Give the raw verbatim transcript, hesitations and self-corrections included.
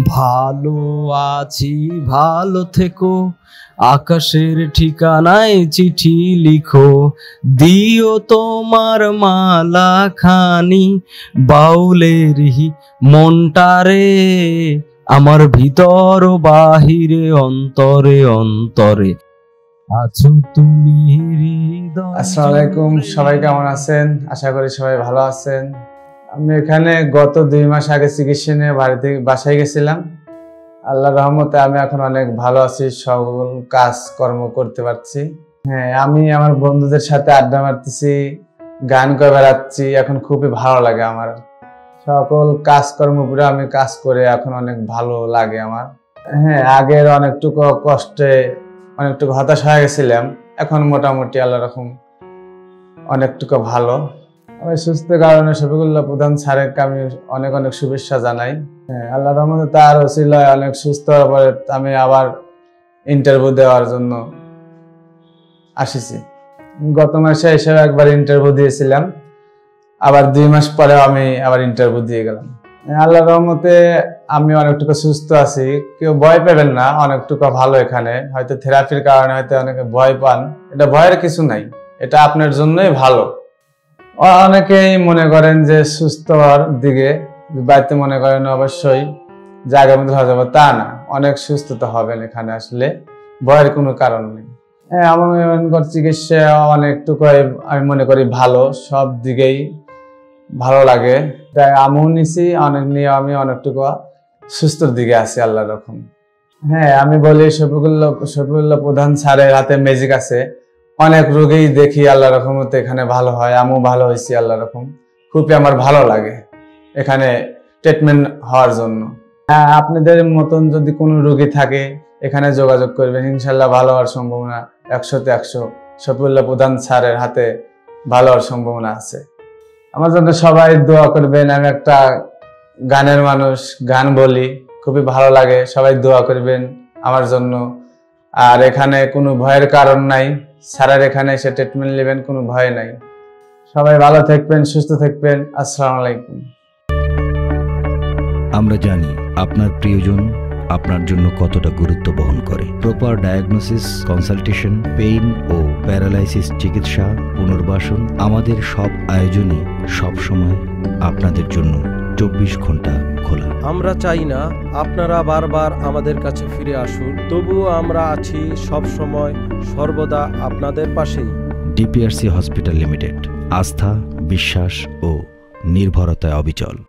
ভালো আছি ভালো থেকো, আকাশের ঠিকানায় চিঠি লিখো, দিও তোমার মালা খানি বাউলেরই মনটারে, আমার ভিতর বাহিরে অন্তরে অন্তরে আছো তুমি হৃদয়। আসসালামু আলাইকুম, সবাই কেমন আছেন? আশা করি সবাই ভালো আছেন। আমি এখানে গত দুই মাস আগে চিকিৎসা নিয়ে বাড়িতে বাসায় গেছিলাম। আল্লাহর রহমতে আমি এখন অনেক ভালো আছি, সকল কাজ কর্ম করতে পারছি। হ্যাঁ, আমি আমার বন্ধুদের সাথে আড্ডা মারতেছি, গান করে বেড়াচ্ছি, এখন খুবই ভালো লাগে আমার। সকল কাজকর্ম পুরো আমি কাজ করে এখন অনেক ভালো লাগে আমার। হ্যাঁ, আগের অনেকটুকু কষ্টে অনেকটুকু হতাশ হয়ে গেছিলাম, এখন মোটামুটি আল্লাহ রকম অনেকটুকু ভালো। আমি সুস্থ কারণে শফিকুল্লাহ প্রধান স্যারকে আমি অনেক অনেক শুভেচ্ছা জানাই। হ্যাঁ, আল্লাহর রহমতে তার ওসিলায় অনেক সুস্থ হওয়ার পরে আমি আবার ইন্টারভিউ দেওয়ার জন্য আসিছি। গত মাসে এসে একবার ইন্টারভিউ দিয়েছিলাম, আবার দুই মাস পরে আমি আবার ইন্টারভিউ দিয়ে গেলাম। আল্লাহর রহমতে আমি অনেকটুকু সুস্থ আছি, কেউ ভয় পাবেন না, অনেকটুকু ভালো। এখানে হয়তো থেরাপির কারণে হয়তো অনেকে ভয় পান, এটা ভয়ের কিছু নাই, এটা আপনার জন্যই ভালো। অনেকেই মনে করেন যে সুস্থ হওয়ার দিকে বাড়িতে মনে করেন অবশ্যই জায়গার মধ্যে হয়ে যাবে, তা না, অনেক সুস্থতা হবেন এখানে আসলে, ভয়ের কোনো কারণ নেই। হ্যাঁ, আমার চিকিৎসা অনেকটুকু আমি মনে করি ভালো, সব দিকেই ভালো লাগে, তাই আমিও নিছি অনেক নিয়ে আমি অনেকটুকু সুস্থর দিকে আছি আল্লাহর রকম। হ্যাঁ, আমি বলি শফিকুল্লাহ শফিকুল্লাহ প্রধান স্যারের হাতে ম্যাজিক আছে, অনেক রোগী দেখি আল্লাহর রহমতে এখানে ভালো হয়, আমিও ভালো হয়েছি আল্লাহর রকম, খুবই আমার ভালো লাগে এখানে ট্রিটমেন্ট হওয়ার জন্য। হ্যাঁ, আপনাদের মতন যদি কোনো রোগী থাকে এখানে যোগাযোগ করবেন, ইনশাল্লাহ ভালো হওয়ার সম্ভাবনা একশোতে একশো শফিকুল্লাহ প্রধান স্যারের হাতে ভালো হওয়ার সম্ভাবনা আছে। আমার জন্য সবাই দোয়া করবেন। আমি একটা গানের মানুষ, গান বলি, খুবই ভালো লাগে, সবাই দোয়া করবেন আমার জন্য। আর এখানে কোনো ভয়ের কারণ নাই, স্যারের এখানে এসে ট্রিটমেন্ট নেবেন, কোনো ভয় নাই। সবাই ভালো থাকবেন, সুস্থ থাকবেন। আসসালামু আলাইকুম। আমরা জানি আপনার প্রিয়জন আপনার জন্য কতটা গুরুত্ব বহন করে। প্রপার ডায়াগনোসিস, কনসালটেশন, পেইন ও প্যারালাইসিস চিকিৎসা, পুনর্বাসন, আমাদের সব আয়োজনই সবসময় আপনাদের জন্য চব্বিশ ঘন্টা খোলা। আমরা চাই না আপনারা বারবার আমাদের কাছে ফিরে আসুন, তবুও আমরা আছি সব সময় সর্বদা আপনাদের পাশেই। ডিপিআরসি হসপিটাল লিমিটেড, আস্থা, বিশ্বাস ও নির্ভরতায় অবিচল।